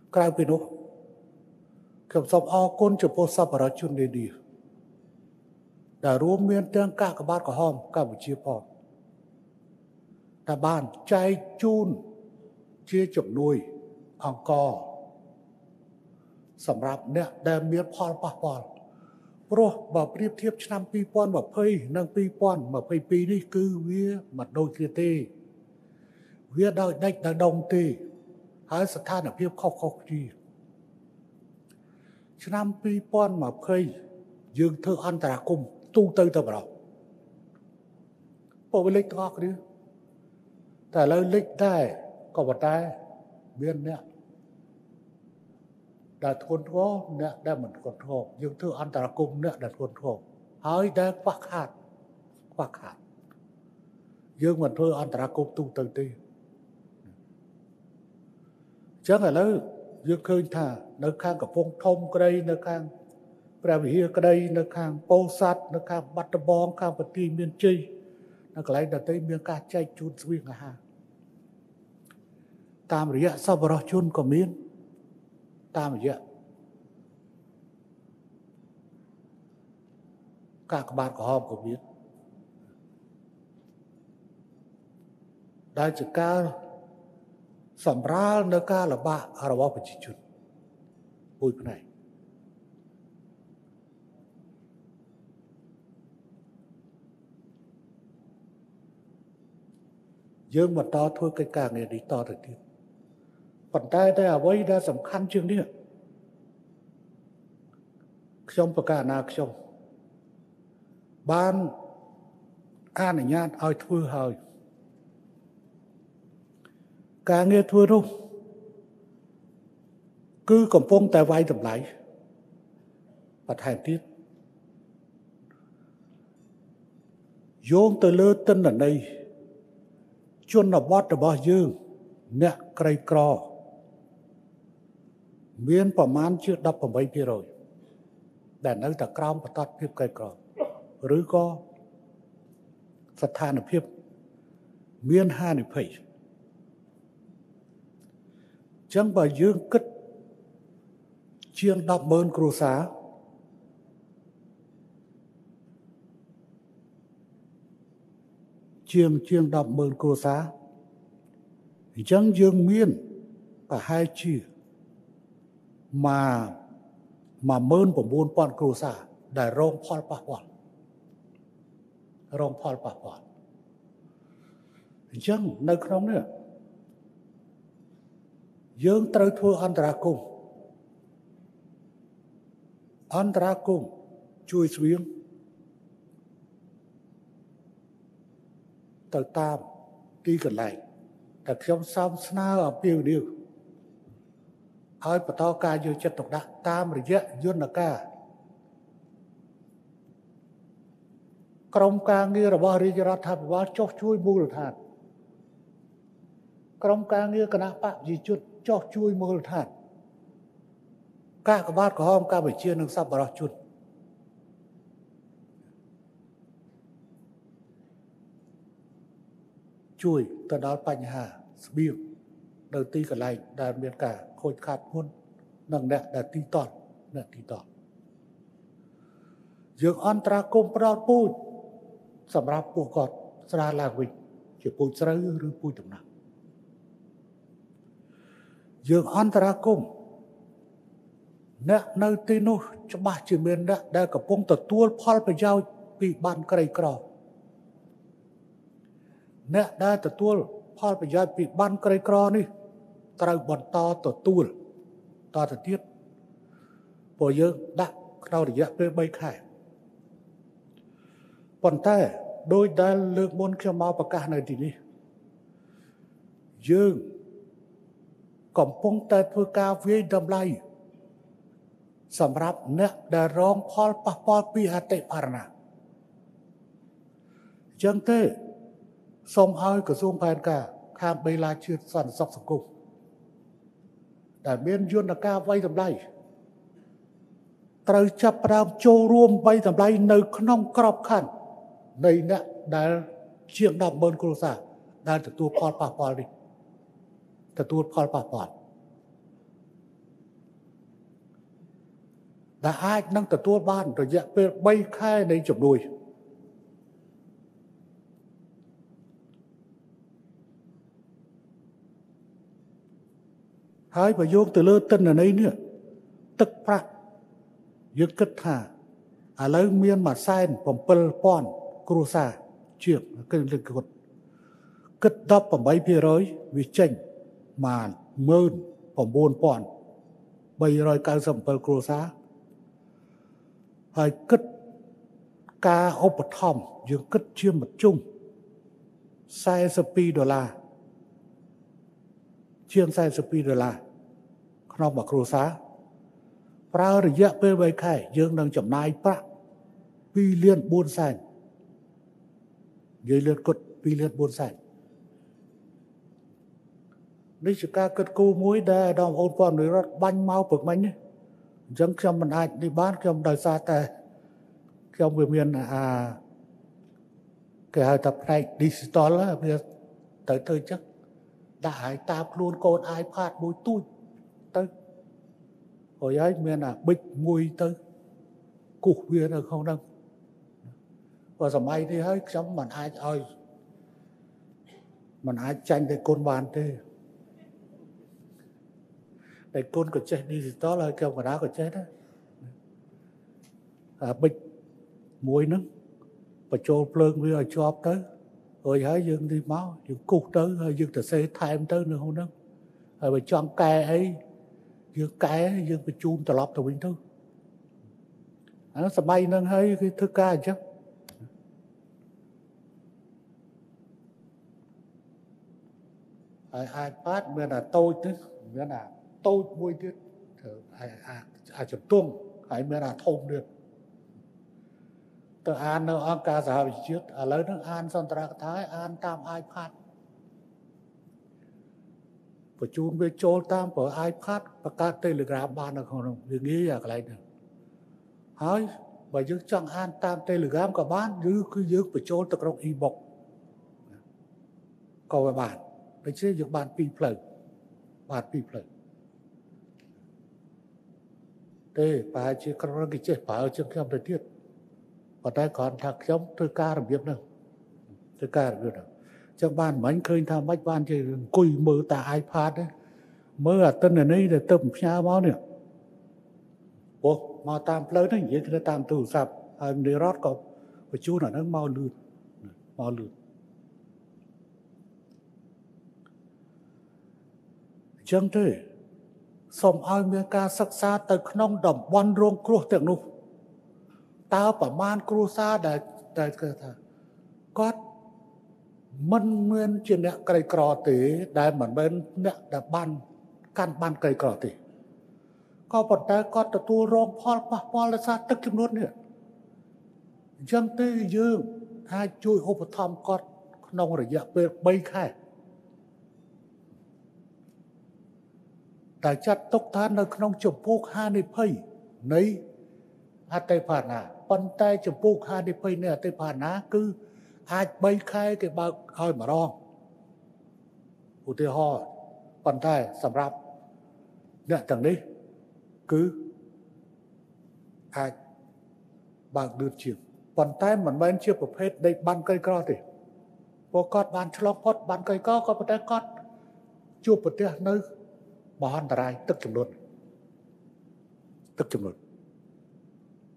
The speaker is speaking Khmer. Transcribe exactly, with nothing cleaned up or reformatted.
ក្រៅពីនោះខ្ញុំសូមអរគុណចំពោះសប្បុរសជននានាដែលរួមមានទាំងកាកបាទក្រហមកម្ពុជាផងដែលបានចែកជូនជាជំនួយអង្គសម្រាប់អ្នកដែលមានផលប៉ះពាល់ព្រោះបើប្រៀបធៀបឆ្នាំពីរពាន់ម្ភៃនិងពីរពាន់ម្ភៃពីរនេះគឺវាមិនដូចគ្នាទេវាដោយដាច់ដោយដងទេហើយស្ថានភាពខុសៗគ្នាឆ្នាំពីរពាន់ម្ភៃយើងធ្វើអន្តរាគមន៍ទូទៅទៅម្ដងពលវិលេចទាំងអស់គ្នាតែឥឡូវលេចដែរក៏ប៉ុន្តែមានអ្នកដែលធ្ងន់ធ្ងរអ្នកដែលមិនធ្ងន់ធ្ងរយើងធ្វើអន្តរាគមន៍អ្នកដែលធ្ងន់ធ្ងរហើយដែលខ្វះខាតខ្វះខាតយើងមិនធ្វើអន្តរាគមន៍ទូទៅទេអញ្ចឹងឥឡូវយើងឃើញថានៅខាងកំពង់ធំក្តីនៅខាងព្រះវិហារក្តីនៅខាងពោធិ៍សាត់នៅខាងបាត់ដំបងខាងបន្ទាយមានជ័យនៅកន្លែងដទៃមានការចែកជូនស្បៀងអាហារតាមរយៈសប្បុរសជនក៏មានតាមរយៈកាកបាទក្រហមក៏មានដែលជាការសម្រាលនៅការលំបាករបស់ប្រជាជនមួយផ្នែកយើងបន្តធ្វើកិច្ចការងារនេះតទៅទៀតប៉ុន្តែតែអ្វីដែលសំខាន់ជាងនេះខ្ញុំប្រកាសណាខ្ញុំបានអនុញ្ញាតឲ្យធ្វើហើយការងារធ្វើនោះគឺកំពុងតែវាយតម្លៃបន្ថែមទៀតយោងទៅលើទិន្នន័យជនបទរបស់យើងអ្នកក្រីក្រមានប្រមាណជាដប់ប្រាំបីភាគរយដែលនៅតែក្រោមបន្ទាត់ភាពក្រីក្រឬក៏ស្ថានភាពមានហានិភ័យចឹងបើយើងគិតជាងដប់ម៉ឺនគ្រួសារជាងជាងដប់ម៉ឺនគ្រួសារអញ្ចឹងយើងមានប្រហែលជាមកមួយម៉ឺន៩ពាន់គ្រួសារដែលរងផលប៉ះពាល់រងផលប៉ះពាល់អញ្ចឹងនៅក្នុងនេះយើងត្រូវធ្វើអន្តរាគមន៍អន្តរាគមន៍ជួយស្វៀងទៅតាមទីកន្លែងតែខ្ញុំសូមស្នើអំពាវនាវឲ្យបន្តការយកចិត្តទុកដាក់តាមរយៈយន្តការក្រមការងាររបស់រាជរដ្ឋាភិបាលចុះជួយមូលដ្ឋានក្រមការងារគណៈបកប្រជាជនចុះជួយមូលដ្ឋានកាកបាទក្រហមកម្ពុជានិងសប្បុរសជនជួយទៅដល់បញ្ហាស្បៀងនៅទីកន្លែងដែលមានការខូចខាតធ្ងន់និងអ្នកដែលទីតន់អ្នកទីតន់យើងអន្តរាគមន៍ផ្ដល់ពូជសម្រាប់ពួកគាត់ស្រាលឡើងវិញជាពូជស្រូវឬពូជដំណាំយើងអន្តរាគមន៍អ្នកនៅទីនោះច្បាស់ជាមានអ្នកដែលកំពុងទទួលផលប្រយោជន៍ពីបានក្រីក្រអ្នកដែលទទួលផលប្រយោជន៍ពីបានក្រីក្រនេះត្រូវបន្តទទួលតទៅទៀតព្រោះយើងដាក់ក្នុងរយៈពេលបីខែប៉ុន្តែដោយដែលលើកមុនខ្ញុំមកប្រកាសនៅទីនេះយើងកំពុងតែធ្វើការវាយតម្លៃសម្រាប់អ្នកដែលរងផលប៉ះពាល់ពីអតិផរណាអញ្ចឹងទេសូមឲ្យក្រសួងផែនការខាងបេឡាជាតិសន្តិសុខសង្គមដែលមានយន្តការវាយតម្លៃត្រូវចាប់ផ្ដើមចូលរួមវាយតម្លៃនៅក្នុងក្របខ័ណ្ឌនៃអ្នកដែលជាងដប់ម៉ឺនគ្រួសារដែលទទួលផលប៉ះពាល់នេះទទួលផលប៉ះពាល់ đã ai năng tự tua ban rồi dạ về bay khai này chụp đuôi hai bà vô từ lơ tân ở đây nữa tức prakdương kết thả à lấy miên mà sai bầm pel pon cru sa chuyện cái lịch cột kết đắp bầm bay phía rồi vì tranh mà mơn bầm buồn pon bay rồi cao sầm pel cru sa hai kết ca ốp thom dương kết chưa một chung sai spi đô la chiên sai spi đô la không mà cru sa pra rồi dạ về bay khai dương đang chậm nai pra pi liên buôn sàn dưới liên cột pi liên buôn sànนี่จะการเกิดกู้มุ้ยได้ดองโอนความหรือรถบันเมาปึกมันเนี่ยจังจำมันอาจในบ้านจำได้ซาแต่จำเวียนอ่าเกี่ยวกับในดิจิตอลแล้วเพื่อเติร์ดเติร์ดจักได้ตามครูนโกนไอพาดมุ้ยตุ้ยเติร์ดโอ้ยไอ้เมียน่ะบิ๊กมุ้ยเติร์ดกุกเวียนở không đâu vàสมัยที่ให้จำมันอาจเอามันอาจจังแต่คนบ้านเต้แต่คนก็เจ๊ดิจิตอลเลยเกี่ยวกับน้าก็เจ๊นะอ่าบิ๊กมวยนึงไปโจมเพลิงวิ่งชอบเต้เอ้ยให้ยังđi máuยังกุกเต้ให้ยังแต่เซ่ไทม์เต้nữa không đóให้ไปจองแกไอ้ยังแกยังไปจูนตลอดตัววิ่งthứอันนั้นสมัยนึงให้คือทึกกาจังai iPad mới là tôi chứ mới là tôi vui chứ ai ai ai chụp tung ai mới là thông được từ an nó ăn cá sao trước à lấy nó an xong ra thái an tam iPad và chun về chôn tam của iPad và các Telegram ban được không vì nghĩ là cái này hỏi và giữ chẳng an tam Telegram của bán giữ cứ giữ về chôn từ trong inbox câu về bảnไปเชื่ออย่างบานปีเพลิงบานปีเพลิงเต้ป่าเชื่อกระไรเชื่อป่าเชื่อข้ามประเทศพอได้ก่อนถักย้อมเธอการระเบียบนึงเธอการระเบียบนึงจังบ้านเหมือนเคยทำไม่บ้านที่กุยมือตาไอพาดเนี่ยเมื่อต้นนี้เดี๋ยวเติมชาบ้าเนี่ยโอ้มาตามเพลิงนั่นอย่างนี้ตามตู้สับในรถก็ไปชูหน่อยนั่งเมาลื่นเมาลื่นจังเต้ส่งเอาเมียการศึกษาแต่ขนมดำวันรวงครัวเตียงนุตาประมาณครัวซาได้ได้ก็ท่าก็มันเหมือนเช่นเนี้ยไกลกรอตีได้เหมือนเป็นเนี้ยแต่บ้านการบ้านไกลกรอตีก็ปนแต่ก็ตัวตัวรองพอลปะพอลซาตึกจำนวนเนี่ยจังเต้ยืมให้ช่วยอุปถัมภ์ก็ขนมระยะเป็นใบแค่แต่จัดตกทานในขนมจมพูกห้าในเพยในอาเตผ่านนาปันแต่จมพูกห้าในเพยเนี่ยอาเตผ่านนาคืออาจใบไข่ก็บางเอามาร้องอุทิศห่อปันแต่สำหรับเนี่ยต่างนี้คืออาจบางเดือดเฉียงปันแต่เหมือนเป็นเชื่อประเภทในบ้านไกลก็ติพอกอดบ้านฉลองพอดบ้านไกลก็ก็ปันแต่กอดจูบประเทศนึกบ้านอะไรตึกจำนวนตึกจำนวน